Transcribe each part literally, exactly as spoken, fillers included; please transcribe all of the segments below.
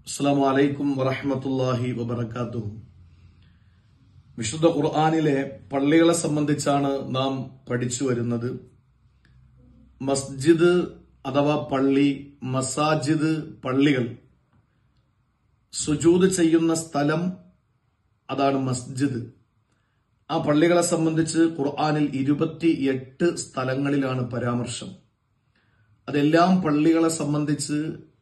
അസ്സലാമു അലൈക്കും വറഹ്മത്തുള്ളാഹി വബറകാതുഹു. വിശുദ്ധ ഖുർആനിലെ പള്ളികളെ സംബന്ധിച്ചാണ് നാം പഠിച്ചു വരുന്നത്. മസ്ജിദ് അഥവാ പള്ളി, മസാജിദ് പള്ളികൾ, സുജൂദ് ചെയ്യുന്ന സ്ഥലം, അതാണ് മസ്ജിദ്. ആ പള്ളികളെ സംബന്ധിച്ച് ഖുർആനിൽ ഇരുപത്തിയെട്ട് സ്ഥലങ്ങളിലാണ് പരാമർശം. അതെല്ലാം പള്ളികളെ സംബന്ധിച്ച്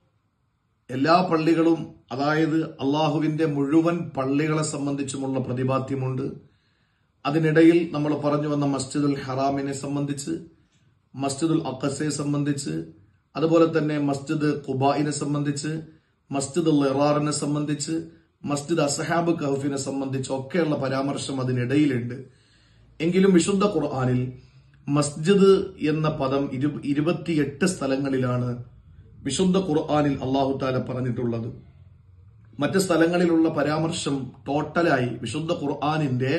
എല്ലാ പള്ളികളും, അതായത് അള്ളാഹുവിന്റെ മുഴുവൻ പള്ളികളെ സംബന്ധിച്ചുമുള്ള പ്രതിപാദ്യമുണ്ട്. അതിനിടയിൽ നമ്മൾ പറഞ്ഞു വന്ന മസ്ജിദുൽ ഹറാമിനെ സംബന്ധിച്ച്, മസ്ജിദുൽ അഖസയെ സംബന്ധിച്ച്, അതുപോലെ തന്നെ മസ്ജിദ് ഖുബായിനെ സംബന്ധിച്ച്, മസ്ജിദ് ലിറാറിനെ സംബന്ധിച്ച്, മസ്ജിദ് അസ്ഹാബ് കഹഫിനെ സംബന്ധിച്ച് ഒക്കെയുള്ള പരാമർശം അതിനിടയിലുണ്ട്. എങ്കിലും വിശുദ്ധ ഖുർആനിൽ മസ്ജിദ് എന്ന പദം ഇരുപത്തിയെട്ട് സ്ഥലങ്ങളിലാണ് വിശുദ്ധ ഖുർആനിൽ അല്ലാഹു തആല പറഞ്ഞിട്ടുള്ളത്. മറ്റ് സ്ഥലങ്ങളിലുള്ള പരാമർശം ടോട്ടലായി വിശുദ്ധ ഖുർആനിന്റെ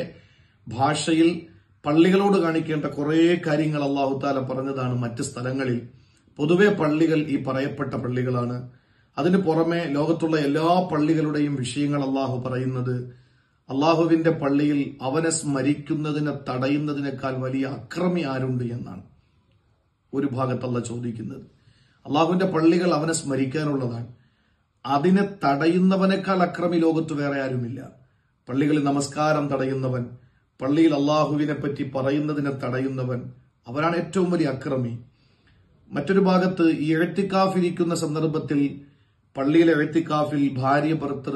ഭാഷയിൽ പള്ളികളോട് കാണിക്കേണ്ട കുറെ കാര്യങ്ങൾ അല്ലാഹു തആല പറഞ്ഞതാണ് മറ്റ് സ്ഥലങ്ങളിൽ. പൊതുവെ പള്ളികൾ ഈ പറയപ്പെട്ട പള്ളികളാണ്. അതിനു പുറമെ ലോകത്തുള്ള എല്ലാ പള്ളികളുടെയും വിഷയങ്ങൾ അല്ലാഹു പറയുന്നത് അള്ളാഹുവിന്റെ പള്ളിയിൽ അവനെ സ്മരിക്കുന്നതിനെ തടയുന്നതിനേക്കാൾ വലിയ അക്രമി ആരുണ്ട് എന്നാണ് ഒരു ഭാഗത്തല്ല ചോദിക്കുന്നത്. അള്ളാഹുവിന്റെ പള്ളികൾ അവനെ സ്മരിക്കാനുള്ളതാണ്. അതിനെ തടയുന്നവനേക്കാൾ അക്രമി ലോകത്ത് വേറെ ആരുമില്ല. പള്ളികളിൽ നമസ്കാരം തടയുന്നവൻ, പള്ളിയിൽ അള്ളാഹുവിനെ പറ്റി പറയുന്നതിനെ തടയുന്നവൻ, അവരാണ് ഏറ്റവും വലിയ അക്രമി. മറ്റൊരു ഭാഗത്ത് ഈ എഴുത്തിക്കാഫിരിക്കുന്ന സന്ദർഭത്തിൽ പള്ളിയിലെ എഴുത്തിക്കാഫിൽ ഭാര്യ ഭർത്തൃ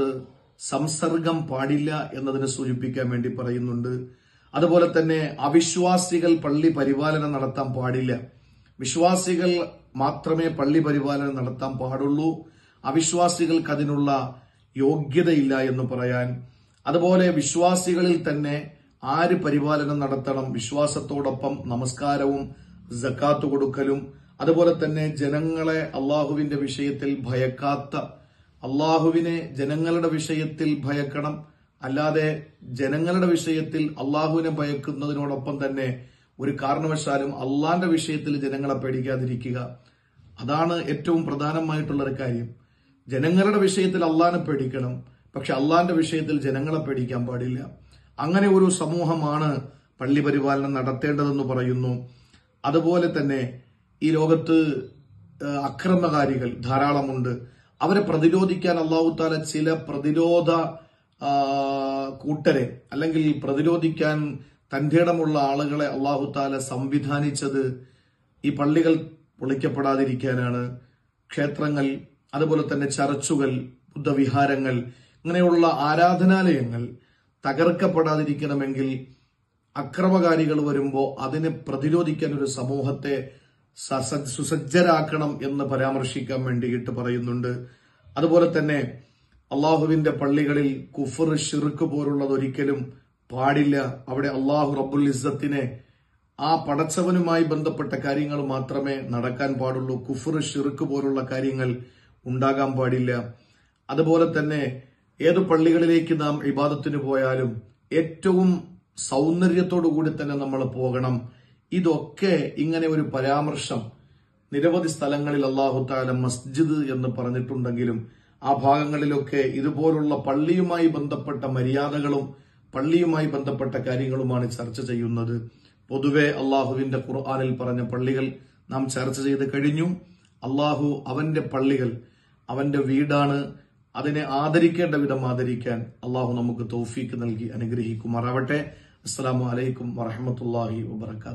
സംസർഗം പാടില്ല എന്നതിനെ സൂചിപ്പിക്കാൻ വേണ്ടി പറയുന്നുണ്ട്. അതുപോലെ തന്നെ അവിശ്വാസികൾ പള്ളി പരിപാലനം നടത്താൻ പാടില്ല. വിശ്വാസികൾ മാത്രമേ പള്ളി പരിപാലനം നടത്താൻ പാടുള്ളൂ. അവിശ്വാസികൾക്ക് അതിനുള്ള യോഗ്യതയില്ല എന്ന് പറയാൻ. അതുപോലെ വിശ്വാസികളിൽ തന്നെ ആര് പരിപാലനം നടത്തണം, വിശ്വാസത്തോടൊപ്പം നമസ്കാരവും സക്കാത്ത് കൊടുക്കലും, അതുപോലെ തന്നെ ജനങ്ങളെ അള്ളാഹുവിന്റെ വിഷയത്തിൽ ഭയക്കാത്ത, അള്ളാഹുവിനെ ജനങ്ങളുടെ വിഷയത്തിൽ ഭയക്കണം, അല്ലാതെ ജനങ്ങളുടെ വിഷയത്തിൽ അള്ളാഹുവിനെ ഭയക്കുന്നതിനോടൊപ്പം തന്നെ ഒരു കാരണവശാലും അള്ളാന്റെ വിഷയത്തിൽ ജനങ്ങളെ പേടിക്കാതിരിക്കുക. അതാണ് ഏറ്റവും പ്രധാനമായിട്ടുള്ള ഒരു കാര്യം. ജനങ്ങളുടെ വിഷയത്തിൽ അള്ളാനെ പേടിക്കണം, പക്ഷെ അള്ളാന്റെ വിഷയത്തിൽ ജനങ്ങളെ പേടിക്കാൻ പാടില്ല. അങ്ങനെ ഒരു സമൂഹമാണ് പള്ളി പരിപാലനം നടത്തേണ്ടതെന്ന് പറയുന്നു. അതുപോലെ തന്നെ ഈ ലോകത്ത് അക്രമകാരികൾ ധാരാളമുണ്ട്. അവരെ പ്രതിരോധിക്കാൻ അല്ലാഹു തആല ചില പ്രതിരോധ കൂട്ടരെ, അല്ലെങ്കിൽ പ്രതിരോധിക്കാൻ തന്റെ ഇടമുള്ള ആളുകളെ അല്ലാഹു തആല സംവിധാനിച്ചത് ഈ പള്ളികൾ പൊളിക്കപ്പെടാതിരിക്കാനാണ്. ക്ഷേത്രങ്ങൾ, അതുപോലെ തന്നെ ചർച്ചുകൾ, ബുദ്ധവിഹാരങ്ങൾ, ഇങ്ങനെയുള്ള ആരാധനാലയങ്ങൾ തകർക്കപ്പെടാതിരിക്കണമെങ്കിൽ അക്രമകാരികൾ വരുമ്പോൾ അതിനെ പ്രതിരോധിക്കാൻ ഒരു സമൂഹത്തെ സുസജ്ജരാക്കണം എന്ന് പരാമർശിക്കാൻ വേണ്ടിയിട്ട് പറയുന്നുണ്ട്. അതുപോലെ തന്നെ അള്ളാഹുവിന്റെ പള്ളികളിൽ കുഫർ, ഷിർക്ക് പോലുള്ളത് ഒരിക്കലും പാടില്ല. അവിടെ അള്ളാഹു റബ്ബുൽ ഇസ്സത്തിനെ, ആ പടച്ചവനുമായി ബന്ധപ്പെട്ട കാര്യങ്ങൾ മാത്രമേ നടക്കാൻ പാടുള്ളൂ. കുഫർ, ഷിർക്ക് പോലുള്ള കാര്യങ്ങൾ ഉണ്ടാകാൻ പാടില്ല. അതുപോലെ തന്നെ ഏതു പള്ളികളിലേക്ക് നാം ഇബാദത്തിന് പോയാലും ഏറ്റവും സൗന്ദര്യത്തോടു കൂടി തന്നെ നമ്മൾ പോകണം. ഇതൊക്കെ ഇങ്ങനെ ഒരു പരാമർശം നിരവധി സ്ഥലങ്ങളിൽ അല്ലാഹു തആല മസ്ജിദ് എന്ന് പറഞ്ഞിട്ടുണ്ടെങ്കിലും ആ ഭാഗങ്ങളിലൊക്കെ ഇതുപോലുള്ള പള്ളിയുമായി ബന്ധപ്പെട്ട മര്യാദകളും പള്ളിയുമായി ബന്ധപ്പെട്ട കാര്യങ്ങളുമാണ് ചർച്ച ചെയ്യുന്നത്. പൊതുവെ അള്ളാഹുവിന്റെ ഖുർആനിൽ പറഞ്ഞ പള്ളികൾ നാം ചർച്ച ചെയ്ത് കഴിഞ്ഞു. അള്ളാഹു അവന്റെ പള്ളികൾ അവന്റെ വീടാണ്. അതിനെ ആദരിക്കേണ്ട വിധം ആദരിക്കാൻ അള്ളാഹു നമുക്ക് തൗഫീക്ക് നൽകി അനുഗ്രഹിക്കുമാറാവട്ടെ. അസ്സലാമു അലൈക്കും വറഹ്മത്തുള്ളാഹി വബറകാതുഹു.